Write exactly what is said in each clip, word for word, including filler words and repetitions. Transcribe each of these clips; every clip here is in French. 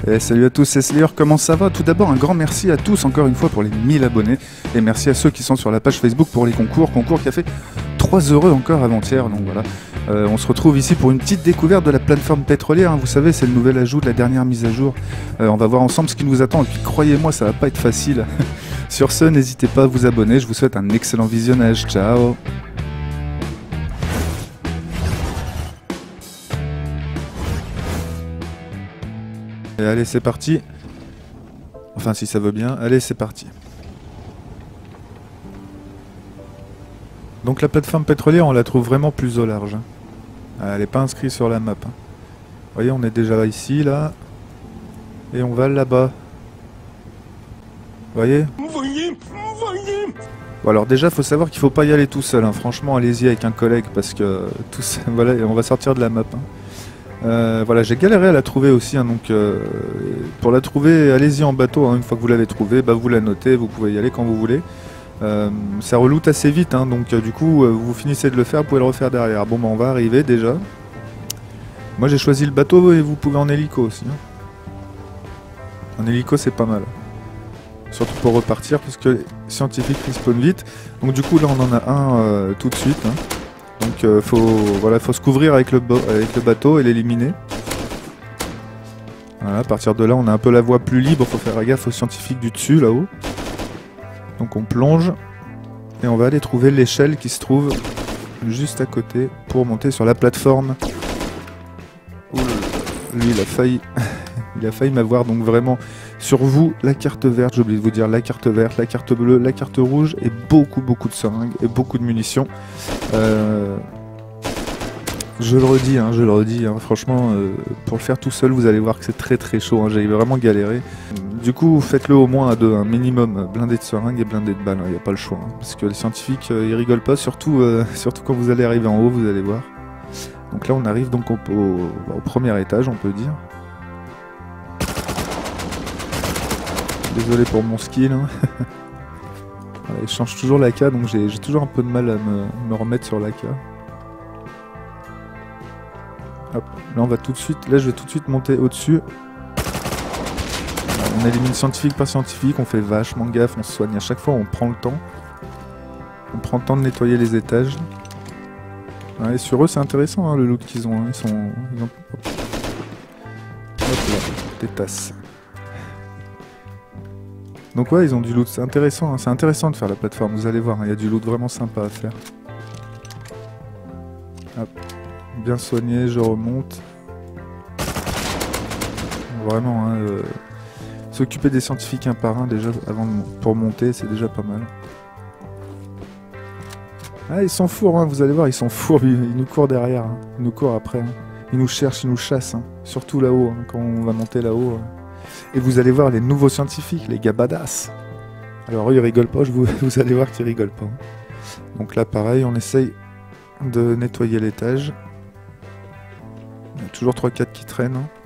Et salut à tous, c'est Slayer, comment ça va? Tout d'abord, un grand merci à tous encore une fois pour les mille abonnés. Et merci à ceux qui sont sur la page Facebook pour les concours. Concours qui a fait trois heureux encore avant-hier, donc voilà. Euh, on se retrouve ici pour une petite découverte de la plateforme pétrolière. Hein. Vous savez, c'est le nouvel ajout de la dernière mise à jour. Euh, on va voir ensemble ce qui nous attend. Et puis croyez-moi, ça va pas être facile. Sur ce, n'hésitez pas à vous abonner. Je vous souhaite un excellent visionnage. Ciao! Et allez, c'est parti. Enfin, si ça veut bien. Allez, c'est parti. Donc la plateforme pétrolière, on la trouve vraiment plus au large. Hein. Elle n'est pas inscrite sur la map. Hein. Vous voyez, on est déjà ici, là. Et on va là-bas. Vous voyez? Vous voyez, vous voyez. Bon, alors déjà, il faut savoir qu'il ne faut pas y aller tout seul. Hein. Franchement, allez-y avec un collègue parce que tout ça, voilà, on va sortir de la map. Hein. Euh, voilà, j'ai galéré à la trouver aussi, hein, donc euh, pour la trouver, allez-y en bateau, hein, une fois que vous l'avez trouvée, bah, vous la notez, vous pouvez y aller quand vous voulez. Euh, ça reloute assez vite, hein, donc euh, du coup, euh, vous finissez de le faire, vous pouvez le refaire derrière. Bon, bah, on va arriver déjà. Moi j'ai choisi le bateau et vous pouvez en hélico aussi. Hein. En hélico c'est pas mal. Surtout pour repartir, parce que les scientifiques respawnent vite. Donc du coup là on en a un euh, tout de suite. Hein. Donc euh, faut, voilà, faut se couvrir avec le, avec le bateau et l'éliminer. Voilà, à partir de là on a un peu la voie plus libre, faut faire gaffe aux scientifiques du dessus là-haut. Donc on plonge et on va aller trouver l'échelle qui se trouve juste à côté pour monter sur la plateforme. Ouh, lui il a failli, il a failli m'avoir, donc vraiment sur vous la carte verte, j'ai oublié de vous dire la carte verte, la carte bleue, la carte rouge et beaucoup beaucoup de seringues et beaucoup de munitions. Euh, je le redis, hein, je le redis, hein, franchement, euh, pour le faire tout seul, vous allez voir que c'est très très chaud, hein, j'ai vraiment galéré. Du coup, faites-le au moins à deux, un minimum, blindé de seringues et blindé de balles, il hein, n'y a pas le choix. Hein, parce que les scientifiques, euh, ils rigolent pas, surtout, euh, surtout quand vous allez arriver en haut, vous allez voir. Donc là, on arrive donc au, au, au premier étage, on peut dire. Désolé pour mon skill. Hein. Voilà, je change toujours l'A K, donc j'ai toujours un peu de mal à me, me remettre sur l'A K. Hop, là on va tout de suite, là je vais tout de suite monter au-dessus. On élimine scientifique par scientifique, on fait vachement gaffe, on se soigne à chaque fois, on prend le temps. On prend le temps de nettoyer les étages. Ouais, et sur eux c'est intéressant hein, le loot qu'ils ont, hein. Ils sont... Ils ont... Hop. Hop là, des tasses. Donc ouais, ils ont du loot, c'est intéressant, hein. C'est intéressant de faire la plateforme, vous allez voir, il hein, y a du loot vraiment sympa à faire. Hop. Bien soigné, je remonte. Vraiment, hein, euh, s'occuper des scientifiques un par un déjà avant de, pour monter, c'est déjà pas mal. Ah, ils sont fourrent, hein, vous allez voir, ils sont fourrent, ils, ils nous courent derrière, hein. Ils nous courent après. Hein. Ils nous cherchent, ils nous chassent, hein. Surtout là-haut, hein, quand on va monter là-haut. Hein. Et vous allez voir les nouveaux scientifiques, les gars badass. Alors eux, ils rigolent pas, je vous, vous allez voir qu'ils rigolent pas. Hein. Donc là, pareil, on essaye de nettoyer l'étage. Il y a toujours trois quatre qui traînent. Hein.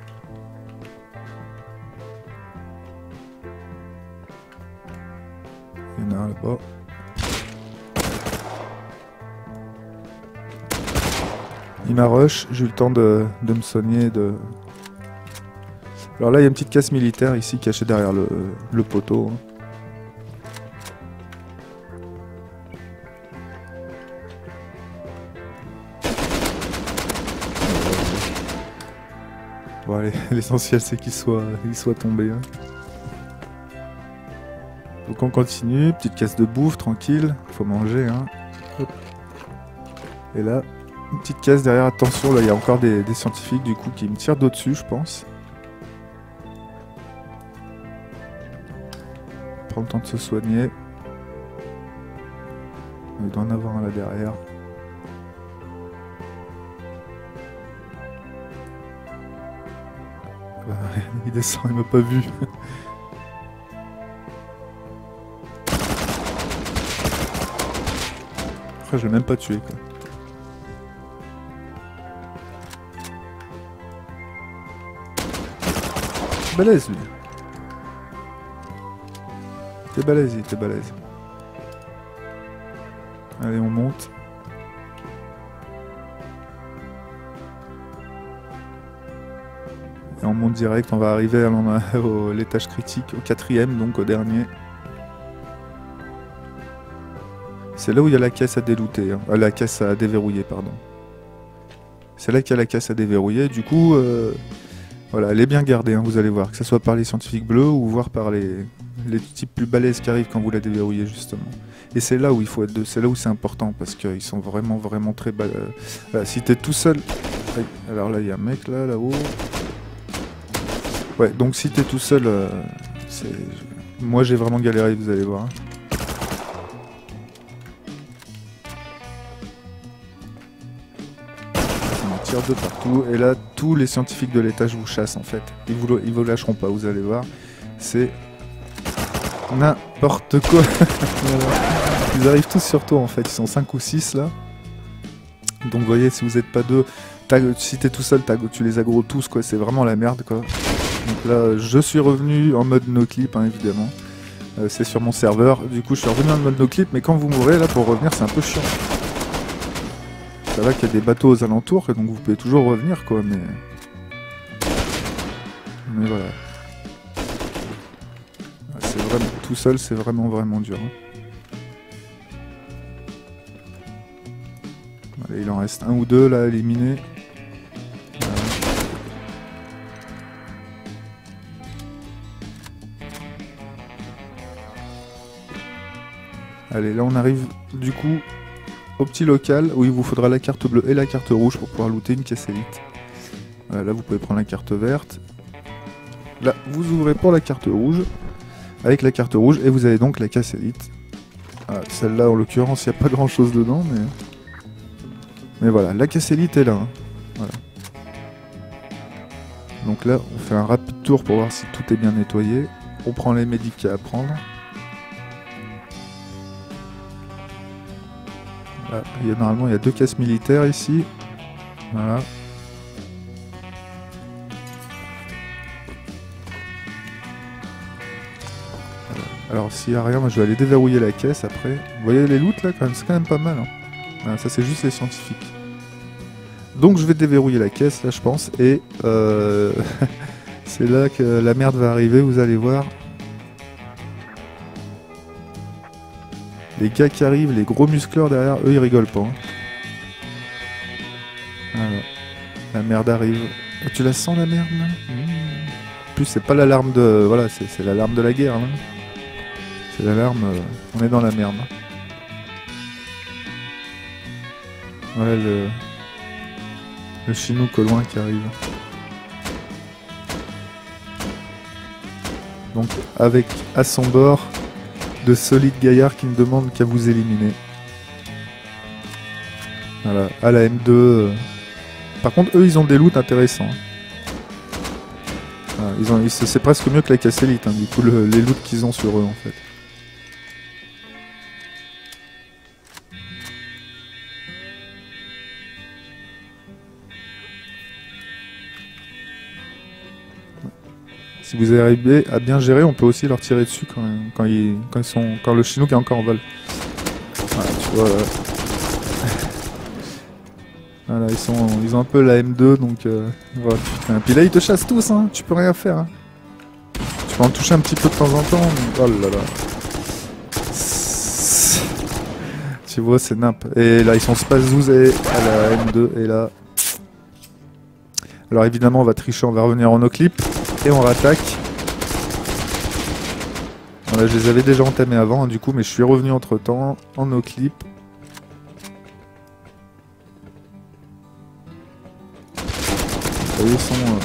Il y en a un là-bas. Il m'a rush, j'ai eu le temps de, de me soigner. De... Alors là, il y a une petite caisse militaire ici cachée derrière le, le poteau. Hein. Bon allez, l'essentiel c'est qu'il soit, qu'il soit tombé. Hein. Donc on continue, petite caisse de bouffe, tranquille, faut manger. Hein. Hop. Et là, une petite caisse derrière, attention, là il y a encore des, des scientifiques du coup qui me tirent d'au-dessus je pense. Prends le temps de se soigner. Il doit en avoir un là derrière. Il descend, il m'a pas vu. Après, je l'ai même pas tué, quoi. Balèze, lui. T'es balèze, il était balèze. Allez, on monte. Et on monte direct, on va arriver à l'étage critique, au quatrième, donc au dernier. C'est là où il y a la caisse à délooter, hein. euh, la caisse à déverrouiller, pardon. C'est là qu'il y a la caisse à déverrouiller, du coup, euh, voilà, elle est bien gardée, hein, vous allez voir, que ce soit par les scientifiques bleus ou voir par les, les types plus balèzes qui arrivent quand vous la déverrouillez, justement. Et c'est là où il faut être deux, c'est là où c'est important, parce qu'ils sont vraiment, vraiment très balèzes. Voilà, si t'es tout seul... Aïe, alors là, il y a un mec, là, là-haut... Ouais, donc si t'es tout seul, euh, c'est... Moi j'ai vraiment galéré, vous allez voir. On tire de partout, et là, tous les scientifiques de l'étage vous chassent en fait. Ils vous, ils vous lâcheront pas, vous allez voir. C'est... n'importe quoi. Ils arrivent tous sur toi en fait, ils sont cinq ou six là. Donc vous voyez, si vous n'êtes pas deux, si t'es tout seul, tu les aggros tous quoi, c'est vraiment la merde quoi. Donc là, je suis revenu en mode no-clip, hein, évidemment. Euh, c'est sur mon serveur. Du coup, je suis revenu en mode no-clip, mais quand vous mourrez, là, pour revenir, c'est un peu chiant. Ça va qu'il y a des bateaux aux alentours, donc vous pouvez toujours revenir, quoi, mais... Mais voilà. C'est vraiment... Tout seul, c'est vraiment, vraiment dur. Hein. Allez, il en reste un ou deux, là, à éliminer. Allez, là on arrive du coup au petit local où il vous faudra la carte bleue et la carte rouge pour pouvoir looter une caisse élite. Voilà, là vous pouvez prendre la carte verte. Là vous ouvrez pour la carte rouge avec la carte rouge et vous avez donc la caisse élite. Ah, celle-là en l'occurrence il n'y a pas grand chose dedans mais... Mais voilà, la caisse élite est là. Hein. Voilà. Donc là on fait un rapide tour pour voir si tout est bien nettoyé. On prend les médics qu'il y a à prendre. Là, il y a, normalement, il y a deux caisses militaires ici. Voilà. Alors, s'il n'y a rien, moi, je vais aller déverrouiller la caisse après. Vous voyez les loots là, quand même, c'est quand même pas mal. Hein. Voilà, ça, c'est juste les scientifiques. Donc, je vais déverrouiller la caisse là, je pense. Et euh... c'est là que la merde va arriver, vous allez voir. Les gars qui arrivent, les gros muscleurs derrière, eux ils rigolent pas. Hein. Voilà. La merde arrive. Oh, tu la sens la merde là mmh. En plus c'est pas l'alarme de... Voilà, c'est l'alarme de la guerre là. C'est l'alarme... Euh... On est dans la merde. Voilà le... Le Chinook au loin qui arrive. Donc avec à son bord... de solides gaillards qui ne demandent qu'à vous éliminer. Voilà, à la M deux. Euh... Par contre, eux, ils ont des loots intéressants. Voilà, ils ont, c'est presque mieux que la caisse élite, hein, du coup, le, les loots qu'ils ont sur eux, en fait. Si vous arrivez à bien gérer, on peut aussi leur tirer dessus quand, quand, ils, quand, ils sont, quand le Chinook est encore en vol. Voilà, tu vois, là. Voilà, ils, sont, ils ont un peu la M deux, donc... Euh, voilà. Puis là, ils te chassent tous, hein, tu peux rien faire. Hein. Tu peux en toucher un petit peu de temps en temps, mais... Oh là là. Tu vois, c'est nimp. Et là, ils sont spazouzés à la M deux, et là... Alors évidemment, on va tricher, on va revenir en no-clip. Et on rattaque. Voilà, je les avais déjà entamés avant, hein, du coup, mais je suis revenu entre temps en no-clip. Ils sont. Euh...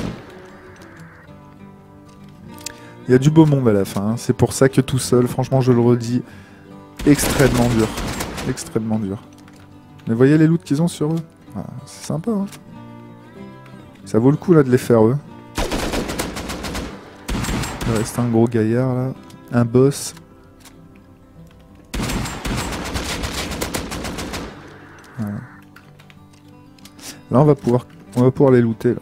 Il y a du beau monde à la fin. Hein. C'est pour ça que tout seul, franchement, je le redis, extrêmement dur, extrêmement dur. Mais voyez les loots qu'ils ont sur eux. Ah, c'est sympa. Hein. Ça vaut le coup là de les faire eux. Il reste un gros gaillard là, un boss. Voilà. Là on va pouvoir, on va pouvoir les looter là.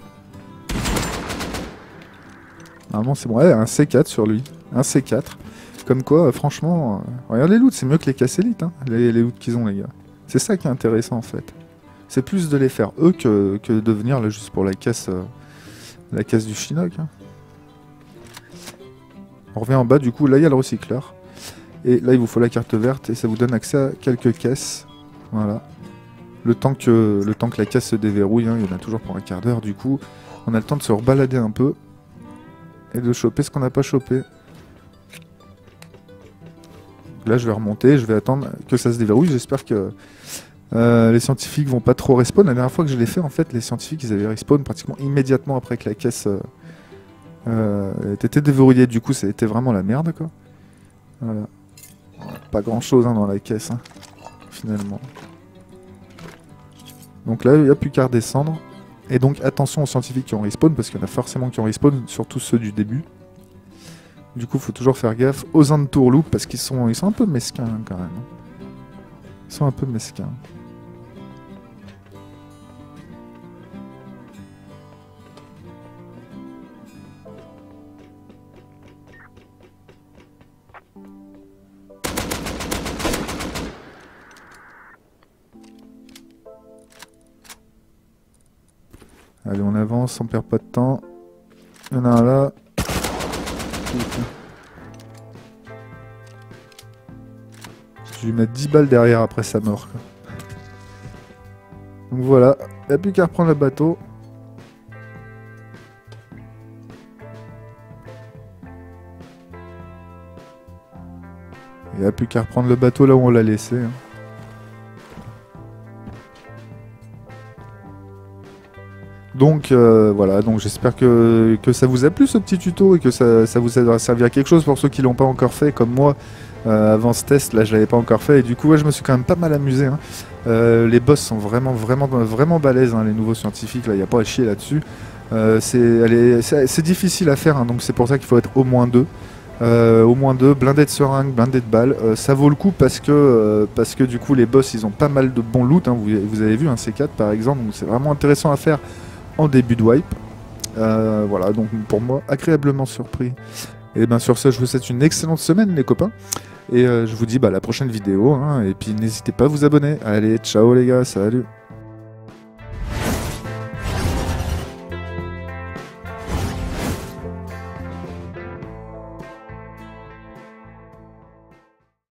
Normalement c'est bon, ouais, un C quatre sur lui, un C quatre. Comme quoi, euh, franchement, euh, regarde les loots, c'est mieux que les casses élites, hein, les, les loots qu'ils ont les gars. C'est ça qui est intéressant en fait. C'est plus de les faire eux que, que de venir là juste pour la caisse, euh, la caisse du Chinook. Hein. On revient en bas, du coup, là il y a le recycleur. Et là il vous faut la carte verte et ça vous donne accès à quelques caisses. Voilà. Le temps que, le temps que la caisse se déverrouille, hein, il y en a toujours pour un quart d'heure, du coup, on a le temps de se rebalader un peu. Et de choper ce qu'on n'a pas chopé. Là je vais remonter, je vais attendre que ça se déverrouille, j'espère que euh, les scientifiques vont pas trop respawn. La dernière fois que je l'ai fait, en fait, les scientifiques ils avaient respawn pratiquement immédiatement après que la caisse euh, euh, était déverrouillée, du coup ça a été vraiment la merde quoi. Voilà. Pas grand chose hein, dans la caisse, hein, finalement. Donc là il n'y a plus qu'à redescendre. Et donc attention aux scientifiques qui ont respawn, parce qu'il y en a forcément qui ont respawn, surtout ceux du début. Du coup, faut toujours faire gaffe aux entourloupes parce qu'ils sont, ils sont un peu mesquins hein, quand même. Ils sont un peu mesquins. Allez, on avance, on perd pas de temps. Il y en a un là. Je vais lui mettre dix balles derrière après sa mort. Quoi. Donc voilà, il n'y a plus qu'à reprendre le bateau. Il n'y a plus qu'à reprendre le bateau là où on l'a laissé. Hein. Donc euh, voilà, donc j'espère que, que ça vous a plu ce petit tuto et que ça, ça vous a servi à quelque chose pour ceux qui l'ont pas encore fait comme moi. Euh, avant ce test, là je l'avais pas encore fait et du coup ouais, je me suis quand même pas mal amusé. Hein. Euh, les boss sont vraiment vraiment vraiment balèzes, hein, les nouveaux scientifiques, là il n'y a pas à chier là-dessus. Euh, c'est difficile à faire, hein, donc c'est pour ça qu'il faut être au moins deux. Euh, au moins deux, blindés de seringues, blindés de balles. Euh, ça vaut le coup parce que, euh, parce que du coup les boss ils ont pas mal de bons loot. Hein, vous, vous avez vu un C quatre par exemple, donc c'est vraiment intéressant à faire en début de wipe. Euh, voilà, donc pour moi, agréablement surpris. Et bien sur ce, je vous souhaite une excellente semaine les copains. Et euh, je vous dis bah, à la prochaine vidéo. Hein, et puis n'hésitez pas à vous abonner. Allez, ciao les gars, salut.